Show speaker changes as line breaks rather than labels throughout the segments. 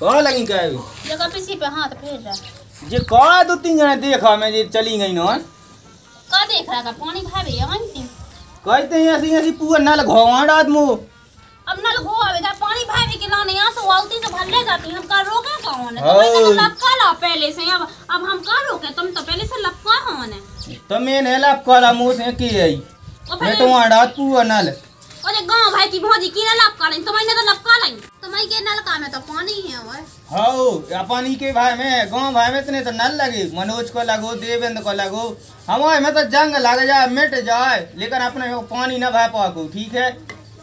कह लगी कहे
जगह पीछे पे हाथ फेर रहा
जे कह 2-3 जने देखा मैं जे चली गई न
का देख रहा का पानी भावे यहां नहीं
कहते हैं ऐसी ऐसी पूरा नल घोवा रात मु
अब नल घो आवेगा पानी भावे के लाने यहां से आउती से भल्ले जाती हम का रोके कौन है तो लपका ला पहले से अब हम का रोके तुम तो पहले से लपका हवन है
तो मैंने लपका ला मुंह से की आई मैं तो रात पूरा नल
अरे गांव भाई की भौजी की ना लपका लें तुम्हारे ने तो लपका लें तुम्हारे के नलका में तो पानी है ओए
हां अपनी के भाई में गांव भाई में इतने तो नल लगे मनोज को लगो देवेंद्र को लगो हमारे में तो जंग लग जाए मिट जाए लेकिन अपने पानी ना भर पाको ठीक है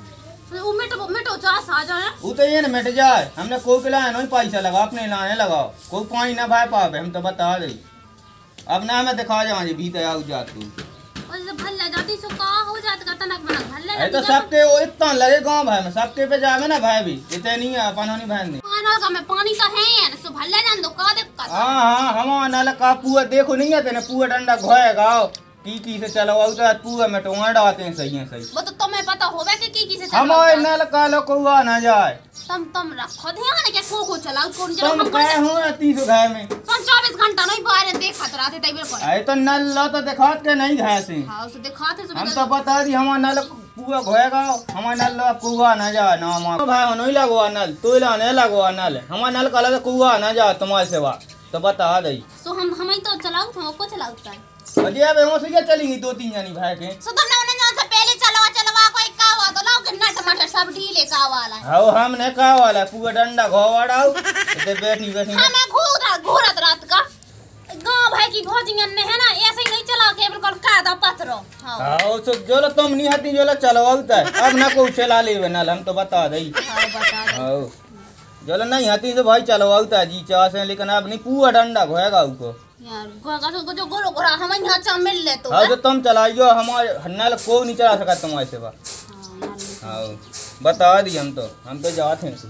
वो मिटो चास आ जाए
वो तो ये ना मिट जाए हमने कोई के लाए नहीं पैसा लगा अपने लाने लगाओ कोई पानी ना भर पावे हम तो बता दे अब ना मैं दिखा जाऊं जी भीतर आउ जा तू
भल्ला जाती सो का हो जात का तनक बनक भल्ला
तो सबके वो इतना लगे गांव भाई में सबके पे जावे ना भाई भी इतने नहीं है अपन नहीं बहन
नल का में पानी तो है ना सो भल्ला जान दो का दे
हां हम नल का पूरा देखो नहीं है तेने पूरा डंडा घोएगा की से चलवाऊ तो पूरा में टोंगा डालते हैं सही है सही
वो तो तुम्हें पता होगा कि की से
हमारे नल का लो कोआ ना जाए
तुम रखो ध्यान के को चलाओ कौन
जरा हम कहे हो 300 घर में
24 घंटा नहीं बाहर देखत रहते तई बिल्कुल
अरे तो नल लो तो दिखात के नहीं घास से
हां उसे दिखाते
हम तो बता दी हमारा नल पूरा घोएगा हमारा नल लो कुआ ना जाए ना हम भाई नहीं लगवा नल तू लाने लगवा नल हमारा नल का लगे कुआ ना जाए तुम्हारे सेवा तो बता दई
सो हम ही तो चलाऊ हम को चलाऊता है
अजय अब हम से क्या चलेंगी 2-3 जनी भाई के
सो तुमने उन्हें जान से पहले चलवा कोई कावा तो लाओ के नट मटर सब ढीले का वाला
हां हमने का वाला पूरा डंडा घोवाड़ाओ ते बैठी
हमें घूरत रात का गांव भाई की भौजियन ने है ना ऐसे ही नहीं चला के बिल्कुल कादा पत्रो
हां सो जोला तुम नहीं हती जोला चलवाउता अब ना को चला लेवे ना हम तो बता दई
हां बता दे
हां जोला नहीं हती तो भाई चलवाउता जी चास है लेकिन अब नहीं पूरा डंडा घोएगा उको
यार गोगा तो जो गोरो गोरा हम यहां चा मिल ले तो
हां तो तुम चलाइयो हमारे नल को नहीं चला सका तुम्हारे सेवा हां बता दी हम तो जाते हैं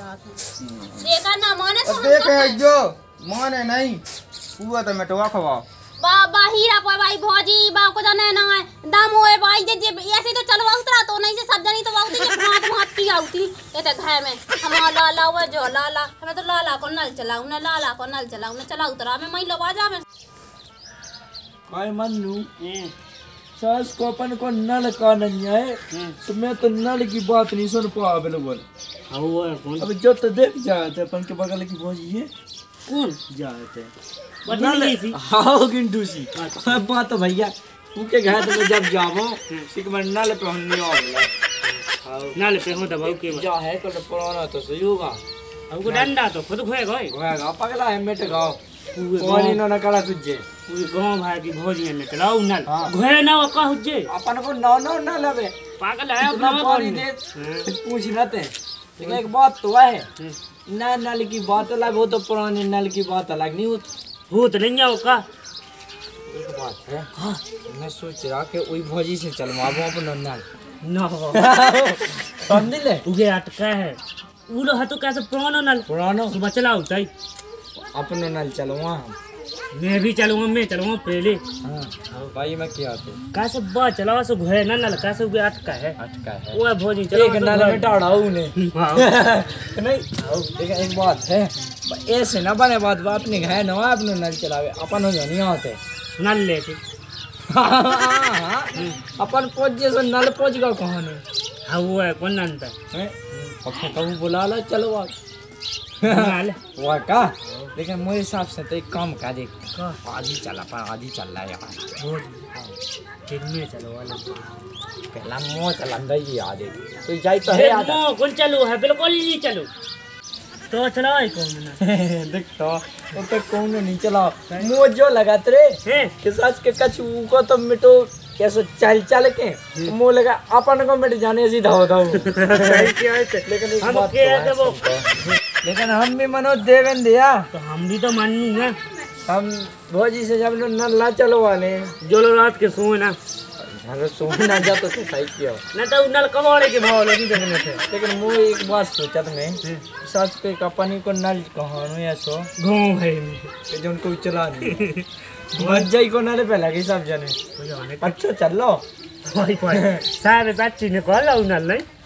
देखा ना माने तो
देखे जो माने नहीं पूरा तो मिटवा खवा
बाबा हीरा पर भाई भौजी बा को जाने ना दाम होए भाई जे ऐसे तो चलवा उतरा तो नहीं से सब जनी तो आउती जे भात की आउती ए त घर में हम लाला वो जो लाला हमें तो लाला को नल चलाऊ ना लाला को नल चलाऊ ना चला उतरा में मैं लवा जा में
भाई मन्नू सास को अपन को नल का नहीं है तो मैं तो नल की बात नहीं सुन पा बिल्कुल अब जो तो देख जाते अपन के बगल की भौजी है कौन जाते हाँ गिंटू सी बात तो भैया उनके घर में जब जावो सिक नल पे हमने और
नल पे हो दबाओ के
जा है को पुराना तो सही होगा
हमको डंडा तो खुद
होएगा पगला है मेट गाओ पानी ना करा तुझे
पूरे गांव भाई की भोजिया में चलाओ नल घोए ना का हुजे
अपन को नौ ना लगे
पागल है
पानी दे पूछ लेते लेकिन एक बात तो है ना नल की बात अलग हो तो पुराने नल की बात अलग नहीं होती
हो तो नहीं आओ का
एक बात है हाँ मैं सोच रहा कि वही भौजी से चलवाबो अपना नल
ना
समझ ले
उगे अटका है उलो हतो कैसे पुरानो नल
पुरानो
सुबह चलाओ तई
अपना नल चलवा
मैं भी चलूंगा मैं चलूंगा पहले
हाँ भाई मैं क्या तो
कैसे बात चलावा सो घोए ना नल कैसे उगे अटका है वो भोजी
चलो एक नल में डाढ़ाऊ ने नहीं लेकिन एक बात है ऐसे ना बने बात अपने घर ना अपने नल चलावे अपन हो नहीं आते
नल लेके
अपन पहुंच जैसे नल पहुंच गया कहाँ ने
हाँ वो है कौन नंदा
कभी बुला ला चलो वाह का लेकिन मेरे हिसाब से तो एक काम का देख आधी चला पर आधी चल रहा है यार
में चलो वाले
पहला मो चलंदा ही आधे तो जाई तो है आधा
कौन चलो है बिल्कुल नहीं चलो तो चलाओ कौन ना
देख तो कौन नहीं चलाओ मो जो लगात रे के सच के कछु को तो मिटो कैसे चल के मो लगा अपन को मिट जाने सीधा होता हूं लेकिन एक बात तो लेकिन हम भी मनोज देवेंद्र दिया
तो हम भी तो मानू है
हम भौजी से जब नल्ला चलो वाले
जो रात के सोए ना
अगर सोए ना जाता तो सही किया
ना तो नल कमाने के भाव नहीं देखने थे
लेकिन वो एक बात सोचा मैं सच के कंपनी को नल कहानो या सो
गाँव भाई
जो उनको चला नहीं मज्जा ही को नल पे लगी सब जने अच्छा चलो
साहब सच्ची ने कॉल नल नहीं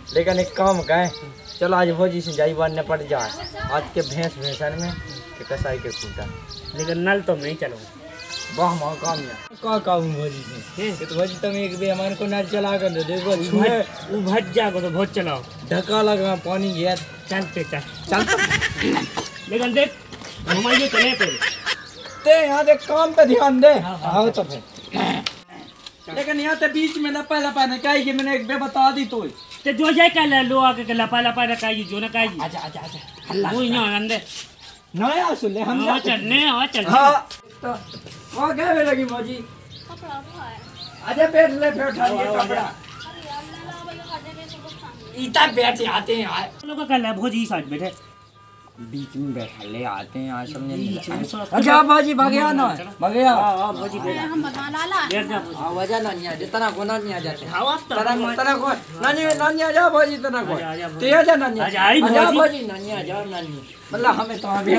लेकिन एक काम का है, चलो आज भौजी से जाई बनने पड़ जाए आज के भैंसन में के कसाई के खूटा।
लेकिन नल तो नहीं चलो।
वाह माँ काम या का भौजी से कि तो भौजी तुम एक भी हमारे को नल चला कर दे देखो छुए
वो भज जाओ तो बहुत चलाओ।
ढका लगा पानी गया
चलते चल
चल।
लेकिन देख हमारे चले पे
ते यहाँ देख काम पे ध्यान दे। आओ तो फिर लेकिन यहाँ ते बीच में लपा लपा ने कही कि मैंने एक बे बता दी तो
ते जो जाए कल लो आके के लपा लपा रखाई जो ना काई।
आजा आजा आजा हल्ला
वो यहां अंदर
नया सुन ले हम
हां चलने हां चल।
हां तो वो क्या वे लगी भौजी
कपड़ा वो है।
आजा बैठ ले फिर उठा लिए कपड़ा
अरे यार ला भैया खा दे तो कुछ खाने।
इतना बैठ आते हैं यार
लोग का कल है भौजी साथ बैठे
बीच में बैठा ले आते हैं आज समझे
बीच में सो
अच्छा भौजी भागया ना भागया
हां भौजी बैठ
हम बता लाला।
बैठ जा भौजी।
आवाजा नानी आ जितना को नानी आ जाते
हां आप तो
तना को नानी नानी आ जा भौजी तना को
आजा,
ते आ जा नानी
आजा, आई
आजा
भौजी।
भौजी नानी आ जा नानी मतलब हमें तो अभी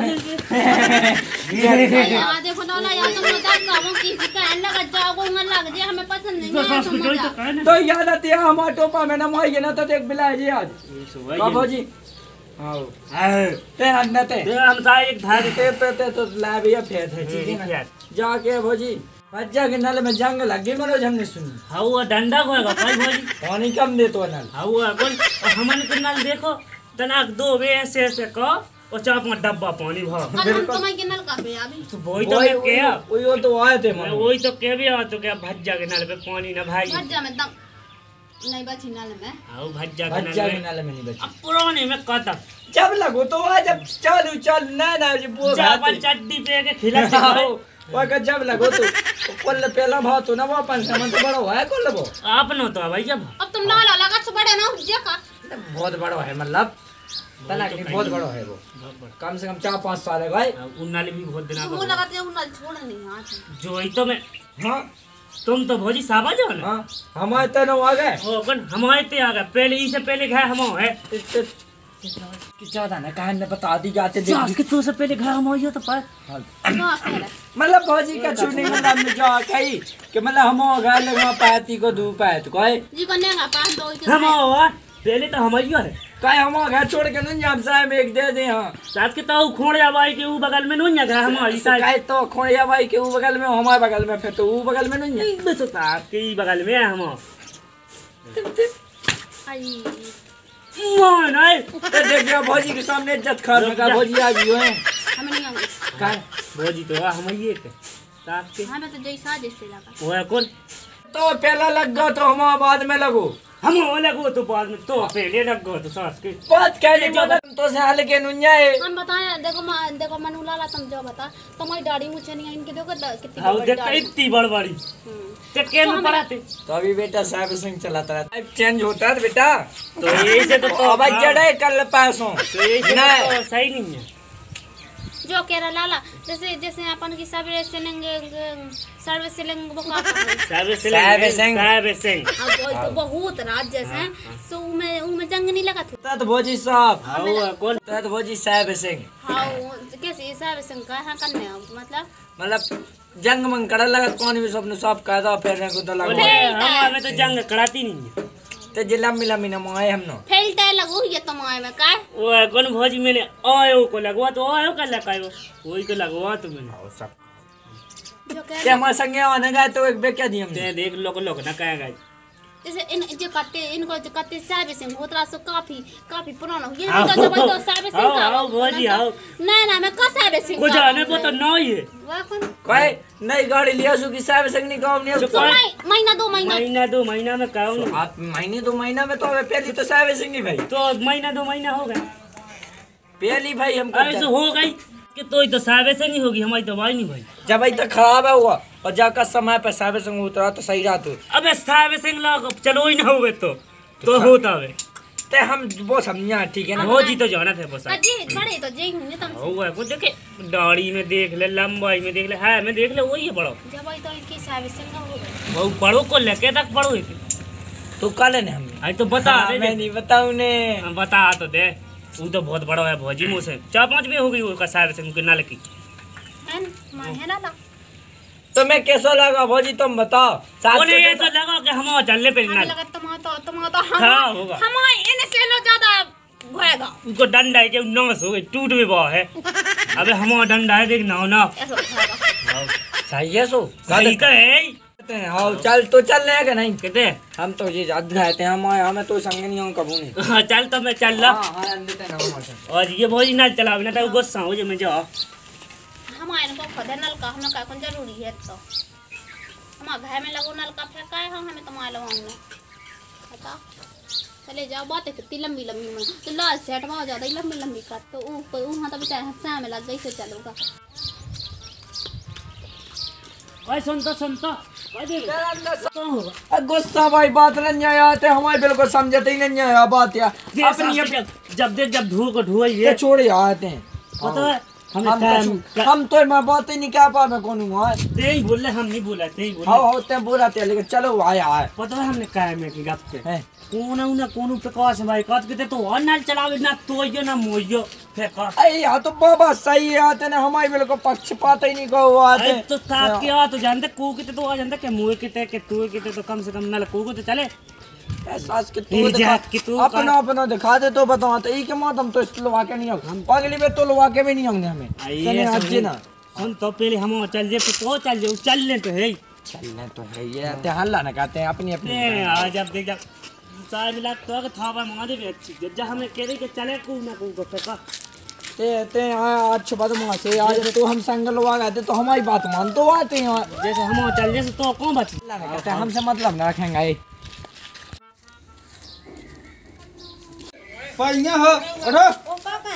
यार देखो लाला यार तुम बता गाँव की कहने लगा जाओ कोई मन लग जाए हमें पसंद नहीं
तो
है
सास को जोई तो कहने
तो याद आती है हमारे टोपा में ना माई ना तो देख बिला जी आज का भौजी आओ ते अंदर ते
हम सा एक धार
ते तो ला भैया फेर है ठीक है ना जाके भौजी बच्चा के नल में जंग लगी मरो हमने सुनी
हां वो डंडा कोएगा भाई भौजी
पानी कम दे तो नल
हां वो कौन हमन के नल देखो तनाक दो वे ऐसे को और चाप में डब्बा पानी भर
अरे हम तुम्हारे के नल का पे अभी
तो वही तो मैं क्या
वो तो आए थे
मैं वही तो कह भी आ तो क्या भज्जा के नल पे पानी ना भाई
भज्जा में दम नहीं बची नल में।
आओ भज्जा के
बच्चा के
नल
नल में नहीं बची
अब पुराने में कदम
जब लगो तो आ जब चालू चल ना जी वो
चापन चड्डी पे के खिलाते भाई
वो का जब लगो तो कोल पहला भाव तो ना वो अपन समझ तो बड़ा है कोल वो
आप न तो भाई जब
अब तुम लाला लगा से बड़े ना जे का
बहुत बड़ा है मतलब तना की बहुत बड़ा है वो कम से कम 4-5 साल है भाई
उन नाले भी बहुत दिन
वो लगाते हैं उन नल छोड़ नहीं हां
जो ही तो मैं
हां
तुम तो भौजी साबा जो ना
हां हमारे तनो आ गए
ओ कौन हमारे ते आ गए पहले इससे पहले गए हम है
कि ज्यादा ना कहां ने बता दी जाते
सास के तो से पहले गए हम हो तो पर
मतलब भौजी का छुनी मतलब में जा कही कि मतलब हम घर लगा पाती को दू पात कोई
जी को नेगा पास दो के
हम हुआ पहले तो हम ही है
काय हम घर छोड़ के नहीं जाम साहब एक दे दे हां
सास के तो खोड़िया बाई के ऊ बगल में नहीं गए हमारी साइड
काय तो खोड़िया भाई के ऊ बगल में हमारे बगल में फिर तो ऊ बगल में नहीं है
बस सास के ही बगल में है हम
आई
मोय नहीं
तो देखिए भौजी के सामने इज्जत खा लगा भौजी आ गई है
हमें नहीं आऊंगी
काय
भौजी तो हम ही है सास के
हमें तो जैसा जैसे लगा
वो है कौन
तो पहला लग गया तो हम बाद में लगो
हम हो लगो तो बाद में तो पहले लग गो तो सास के
बात कहने मतलब तो से हाल के नुन्या है
हम बताएं देखो मनु लाला तुम जो बता तुम्हारी दाढ़ी मुझे नहीं है इनके देखो कितनी
हां
बड़ी
देख
दाढ़ी
इतनी बड़बड़ी ते के में पड़ाते
तो अभी बेटा साहब सिंह चलाता रहता है चेंज होता है बेटा
तो यही से तो
अब जड़े कल पासों
तो यही से तो सही नहीं है
जो कह रहा लाला जैसे जैसे अपन की सर्विस सिलेंग वो का
सर्विसिंग
अब तो बहुत राज जैसे हैं सो उनमें जंग नहीं लगा था
तत भौजी साहब
हां कौन
तत भौजी साहब सिंह
हाँ कैसे सर्विसिंग का है करने
मतलब जंग मंग कड़ा लगा कौन भी सबने सब कहता फिर को तो लगा
हमें तो जंग कराती नहीं है
ते जिला मिला मिना माए हम नो
फेलते लगो ये तुम आए में का
वो है कौन भौजी मैंने आयो को लगवा तो आयो का लगायो वही तो लगवा तो मैंने
सब
जो कह
के हमारे संगे आने गए तो एक बे क्या दिए हमने
ते देख लोग ना कहेगा
जैसे इन जो करते इनको जो करते सर्विसिंग बहुत रहा सो काफी पुराना हो ये तो जब तो सर्विसिंग का
आओ भौजी आओ
ना मैं का सर्विसिंग
कुछ आने को तो नहीं है
वाह कौन
कोई नई गाड़ी लिया सु की सर्विसिंग नहीं काम नहीं
तो
महीना 2 महीना
2 महीना में कहूँ
आप महीने 2 महीना में तो पहली तो सर्विसिंग नहीं भाई
तो महीना 2 महीना हो गए
पहली भाई हम
ऐसे हो गई कि तो सर्विसिंग ही होगी हमारी दवाई नहीं भाई
जब अभी तक खराब है हुआ और जाकर समय पर सर्विसिंग उतरा तो सही रहा तो
अबे सर्विसिंग लग चलो ही ना हुए तो होता है
ते हम वो समझा ठीक है ना
भौजी तो जाना थे बस
अजी बड़े तो जई होंगे तुम
हुआ को देखे दाढ़ी में देख ले लंबाई में देख ले है मैं देख ले वही है बड़ो
जब आई तो इनकी सर्विसिंग का हो गई
वो बड़ो को लेके तक बड़ो है
तो कल ने हमने
आई तो बता दे
मैं नहीं बताऊं ने
बता तो दे वो तो बहुत बड़ा है भौजी मुँह से 4-5 भी हो गई उसका सर्विसिंग के नाल की
है ना ला
तुम्हें कैसा लगा भौजी तुम बताओ।
उन्हें ऐसा लगा कि हम चलने पे
हमें
नल
लगा तुम्हारा
हाँ होगा।
हमारे इन्हें से लो ज्यादा घोएगा।
उनको डंडा है कि नस हो गई टूट भी बहुत है। अबे हमारा डंडा है देख ना ना
ऐसा घोएगा।
सही है सो
सही तो है ही।
हाँ चल तो चल रहे कि नहीं
कहते
हम तो ये याद रहते हैं हमें तो संग नहीं हूँ कबू नहीं।
हाँ चल तो मैं चल रहा और ये भौजी नल चला बिना तो गुस्सा हो जाए मैं जाओ।
हमारे को खुद है नलका हमें क्या कौन जरूरी है तो हमारे घर में लगो नलका फेंका है हमें तुम्हारे लगाऊंगा बताओ। चले जाओ बातें कितनी लंबी लंबी में तो लाल सेट में हो जाता है लंबी लंबी का तो वहाँ तो बेचारे हंसा में लग गई से चलूँगा।
ओए सुन तो
गुस्सा भाई बात नहीं आते हमारे बिल्कुल समझते ही नहीं है बात यार अपनी
जब देख जब धुओं को धुआ ये
छोड़े आते हैं
पता है
हम तो मैं बात ही नहीं कह पा मैं कौन हूँ
ते ही बोले हम नहीं बोला ते ही बोले
हाँ होते बुलाते लेकिन चलो आया है
पता है हमने कहा में कि गप पे कौन प्रकाश भाई कत के तो और नल चलावे ना तोइयो ना मोइयो फेंका
अरे यार तो बाबा सही है आते ना हमारे बिल्कुल पक्षपात ही नहीं कहो आते
तो साथ के आ तो जानते को किते तो आ जानते के मुए किते के तू किते तो कम से कम नल को तो चले
एहसास के तू अपना दिखा दे तो बताओ तो के मौत हम तो लवा के नहीं हम अगली बार तो लवा के भी नहीं होंगे हमें
ये ना सुन तो पहले हम चल जे तो चल ले तो है
चलने तो है ये ते हल्ला ना कहते हैं अपनी अपनी
आ जब देख जब सारे मिला तो के था मार दे अच्छी जब हमें कह रहे कि चले को ना को फेंका
ते अच्छे बात वहाँ से आज तो हम संग लवा गए तो हमारी बात मान तो आते हैं
जैसे हम चल जैसे तो कौन बची
कहते हैं हमसे मतलब ना रखेंगे
पहिया हो उठो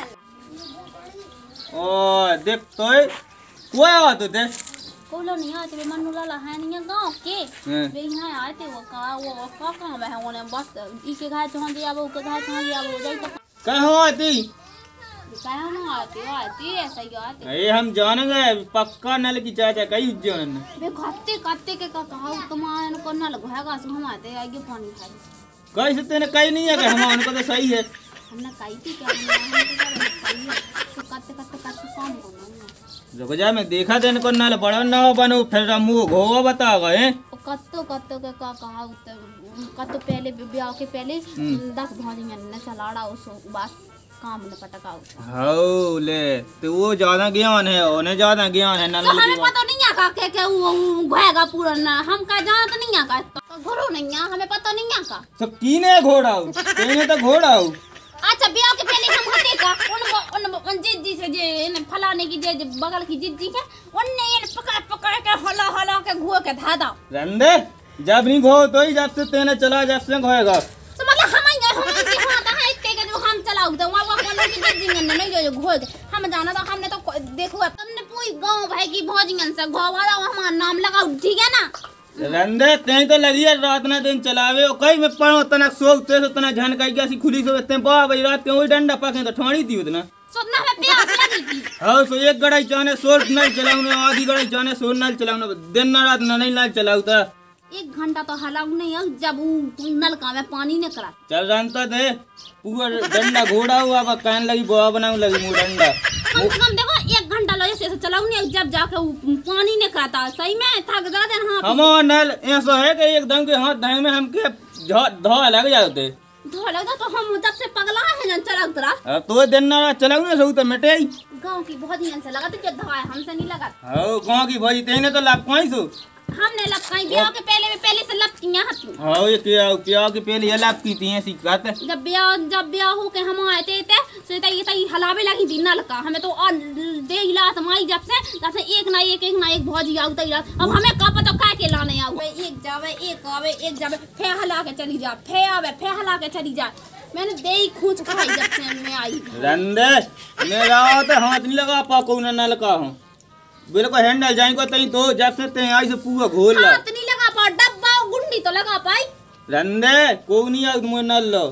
ओ देख तो कोई आ तो दे
कोलो नहीं आते वे मनु लाला है नहीं गांव के वे यहाँ आए थे वो का कहाँ वे हैं उन्हें बस इके घर चढ़ दिया वो के घर चढ़ दिया वो जाई तो
कहाँ आती
कहाँ ना आती ऐसा ही आते
ये हम जानेंगे पक्का नल की चाचा कई उज्जैन में
वे कत्ते के का कहा तुम्हारे को ना लगवाएगा सो हम आते आगे पानी खाई
कहीं से तेने कहीं नहीं है कि हम उनको तो सही है
हमने कही थी क्या हमने तो कत्ते काम करना
रुक जा मैं देखा देन को नल बड़ा ना बनो फिर मुंह घोवा बता गए
कत्तो के का कहा कत्तो पहले ब्याह के पहले 10 भौजियां ने चलाड़ा उस बात काम न पटका
हाउ ले तो वो ज्यादा ज्ञान है उन्हें ज्यादा ज्ञान है नल
तो हमें पता नहीं है का के वो घोएगा पूरा ना हम का जानत नहीं है का घोड़ो नहीं है हमें पता नहीं है का
तो कीने घोड़ा तेने तो घोड़ा
अच्छा ब्याह के पहले हम हते का उन जिज्जी से जे फलाने की जे बगल की जिज्जी है उनने ये पकड़ के हला के घो के धा दा
रंदे जब नहीं घो तो ही जब से तेने चला जब से घोएगा
तो मतलब हम से हां है इतने के जो हम चलाऊ तो वहां कोनो की जिज्जी ने नहीं जो घो हम जाना तो हमने तो देखो तुमने पूरी गांव भाई की भौजियन से घोवाला हमारा नाम लगाओ ठीक है ना
रंदे तें तो लगी है रात ना दिन चलावे ओ कई में पड़ो तना सोते से तना झन कई कैसी खुली से ते बा भाई रात के ओई डंडा पाके तो ठोड़ी थी उतना
सुनना में प्यास लगी थी
हां सो एक गड़ाई चाने सोर नल चलाऊने आधी गड़ाई चाने सोर नल चलाऊने दिन ना रात ना नहीं नल चलाऊता
1 घंटा तो हलाऊ नहीं है जब नलका में पानी न करा
चल जानता दे पूरा डंडा घोड़ा हुआ का कान लगी बोआ बनाऊ लगी मु डंडा
कम से कम देखो 1 घंटा लो ऐसे चलाऊ नहीं जब जाके पानी न कराता सही में थक जाते हैं हां
हम नल ऐसा है कि एकदम के हाथ धाए में हमके धो लग जाते
धो लगा तो हम जब से पगला है ना चलाऊ तरा
तो दिन ना चलाऊ ना सो तो मिटे
गांव की बहुत ही से लगा तो जो धाए हमसे नहीं लगा
हां गांव की भौजी तेने तो लाभ कोई सो
हमने लपकाई ब्याह के पहले से लपकियां हती
हां ये क्या के पहले ये लाभ की थी ऐसी बात
जब ब्याह हो के हम आए थे सो ये हलावे लगी थी नलका हमें तो और दे इलात माई जब से एक ना एक भौजी आउता ही अब हमें का पता का के लाने आवे एक जावे एक आवे एक जावे फे हला के चली जा फे आवे फे हला के चली जा मैंने दे ही खूंच खाई जब से मैं आई
रंदे मेरा तो हाथ नहीं लगा पा को नलका हूं बिल्कुल हैंडल जाई को तई तो जब से ते आई से पूरा घोल ला
हाथ नहीं लगा पा डब्बा गुंडी तो लगा पाई
रंदे को नहीं आ मुंह नल लो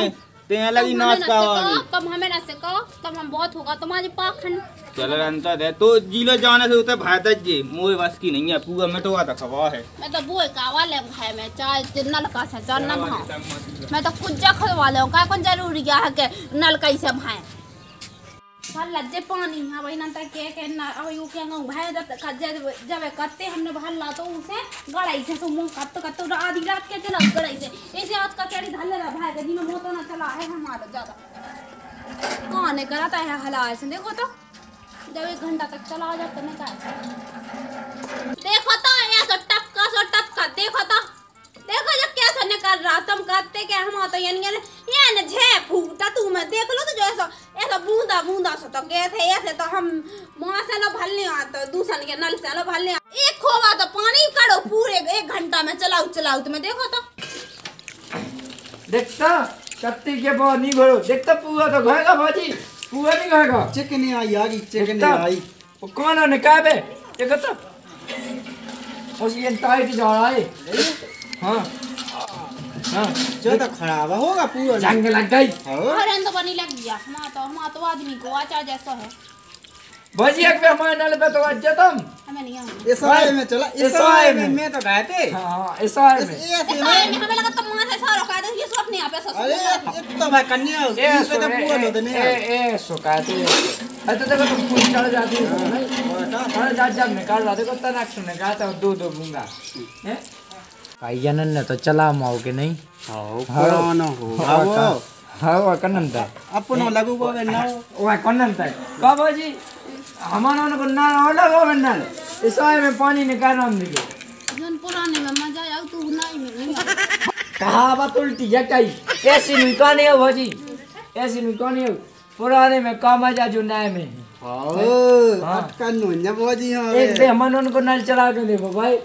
ते लगी नाच का
कब हमें ना से कहो तब हम बहुत होगा तुम्हारे पाखंड
चल रंता दे तो जिले जाने से उते भाई जी मोए बस की नहीं है पूरा मिटवा तक खवा है
मैं तो बोए का वाले भाई में चाय नलका से चार न भाव मैं तो कुछ खवा ले का कौन जरूरी है के नलका से भाई भर लज्जे पानी अब ना तक के ना अब यू क्या गौ भाई जब करते हमने भर ला तो उसे गड़ाई से मुंह कत आधी रात के चला गड़ाई से ऐसे आज का केड़ी धल रहा भाई जी में मोतो ना चला है हमारा ज्यादा कौन है कराता है हला ऐसे देखो तो जब 1 घंटा तक चला जाता नहीं का देखो तो ऐसा टपका देखो तो देखो जब कैसे निकल रहा तुम करते क्या हम तो ये न झे फूटा तू मैं देख लो तो जो ऐसा बूंदा सो तो गए थे ऐसे तो हम वहां से लो भलने आता दूसरे के नल से लो भलने एक खोवा तो पानी करो पूरे 1 घंटा में चलाऊ तुम्हें देखो तो
देखता कत्ती के बहुत नहीं भरो देखता पुआ तो खाएगा भाजी पुआ नहीं खाएगा
चिकन आई आगी चिकन आई
वो कौन है क्या बे देखो तो उस ये टाइट जा रहा है हाँ हाँ
जो तो खराब होगा पूरा
जंग लग गई
अरे तो बनी लग गया हम तो आदमी को आचा जैसा है
भाजी एक पे हमारे नल पे तो आज तुम
हमें नहीं आऊंगा
एसआई में चला एसआई में मैं तो गए थे
हाँ एसआई में
हमें लगा तुम वहां से सारा का ये सब अपने आप ऐसा
अरे ये तो भाई कन्या इस पे तो पूरा दो देने
ए सुकाती है तो देखो तुम पूरी चढ़ जाती हो नहीं और जब निकाल रहा देखो तनाक सुनने का तो दो बूंगा हैं कायनन ने तो चला माओ के नहीं
पुराना हो आओ
हाँ कन्नन था
अपनो लगू को ना
वो कन्नन था का बाजी हमारा को ना लगो बनना इसाए में पानी निकाल हम दिखे
जन पुराने में मजा आया तू नहीं
कहा बात उल्टी है कई ऐसी नहीं कहानी है भाजी ऐसी नहीं कहानी है पुराने में का मजा जो नए में
हां अटकन नो बाजी हां
एक बे हमन उनको नल चला के देखो भाई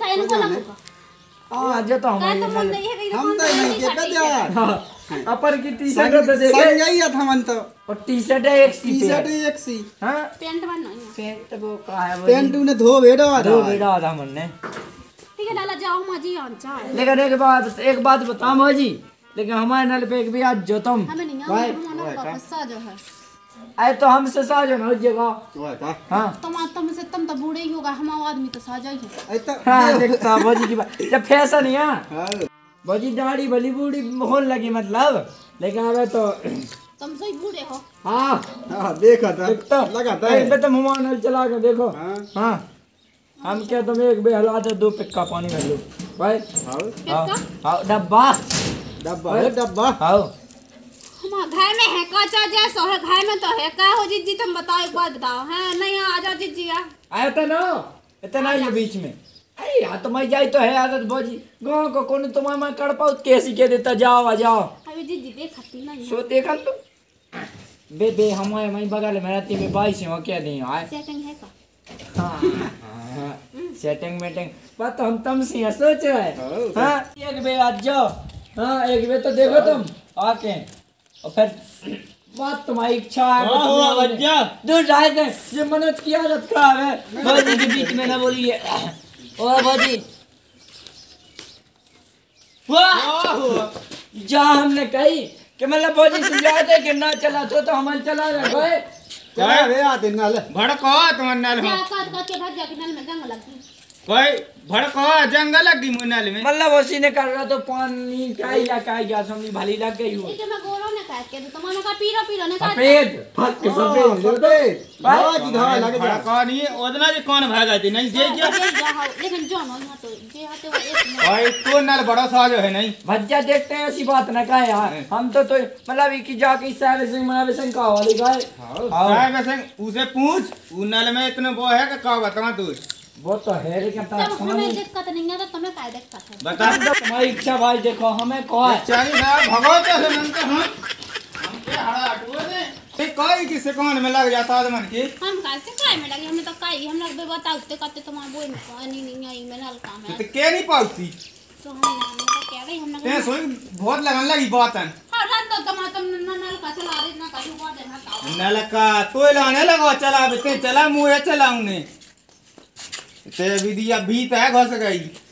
हां जो तो
हम तो नहीं के बजा
अपर की टी-शर्ट तो देखे
संग था मन तो
और टी-शर्ट है एक सी
टी-शर्ट एक सी
हां
पेंट बनना
पेंट वो का है
पेंट ने धो बेड़ा
था हमने
ठीक है लाला जाओ माजी आंचा
लेकिन एक बात बता माजी लेकिन हमारे नल पे एक भी आज जो तुम
हमें नहीं आऊंगा हमारा गुस्सा जो है
आए तो हमसे साजो ना जगह हाँ
तुम तो बूढ़े ही होगा हम आदमी तो साजा ही है
हाँ देखता बाजी की बात जब फैशन है बाजी दाढ़ी भली बूढ़ी होने लगी मतलब लेकिन अबे तो
तुम सही बूढ़े हो
हाँ
देखा था
देखता
लगाता है
एक बे तुम हमारा नल चला के देखो हाँ हम क्या तुम एक बे हला दो 2 पिक्का पानी में लो भाई हाँ डब्बा
हाँ
हम घर में है काचा जैसा है घर में तो है का हो जिज्जी तुम बताओ एक बात बताओ हैं नहीं आ जाओ जिज्जी
आया था ना इतना ही बीच में अरे यार तो मैं जाई तो है आदत बाजी गांव को कौन तुम्हारा मैं कर पाऊँ कैसी कह देता जाओ आ जाओ
अभी जिज्जी देखती नहीं
सो देखा तुम बे हमारे मैं बगल में रहती में 22 है क्या नहीं आए
सेटिंग है का
हाँ सेटिंग मेटिंग बात तो हम तुम से सोच रहे हाँ एक बे आज जाओ हाँ एक बे तो देखो तुम आके और फिर बात तुम्हारी इच्छा है दूर जाए थे ये मनोज की आदत खराब है बाजी के बीच में ना बोलिए ओ बाजी जा हमने कही कि मतलब बाजी से जाते कि ना चला तो हम चला गए
क्या रे आते नल
भड़को तुम नल में
काट काट के भाग जा के नल में जंग लग गई
कोई भड़को जंगल लगी मुनल में
मतलब उसी ने कर रहा तो पानी का या समझी भली लग गई हो
ठीक है मैं गोरो ने काट के तो तुम्हारा का पीरा ने काट
सफेद फक सफेद
बाजी धावा लगे
भड़को नहीं ओदना जी कौन भागा थी नहीं जे
लेकिन जानो यहाँ तो जे आते हो एक
भाई तो नल बड़ा साज है नहीं
भज्जा देखते हैं ऐसी बात ना कहे यार हम तो मतलब की जाके सारे सिंह मनावे सिंह का वाली गाय
साहब सिंह उसे पूछ वो नल में इतने वो है कि का बता तू
वो तो है लेकिन
तब हमें दिक्कत नहीं है तो तुम्हें काय दिक्कत है
बता
तुम्हारी इच्छा भाई देखो हमें कहा
चाली साहब भगवत से नंतर हम के हड़ा हटुए ने ते कोई किसे कौन में लग जाता आदमन की
हम कैसे काय में लगे हमें तो काय हम लोग बताते कहते तुम्हारे बोल में पानी नहीं आई में नल काम है
तो के नहीं पाउती
तो हम तो कह रहे हम
ते सोई बहुत लगन लगी बातन
हां रन तो तुम नल का चला रहे ना कछु बात है हटाओ
नल का तो लाने लगो चला बते चला मुंह चलाऊं ने ते विधिया भीत है घस गई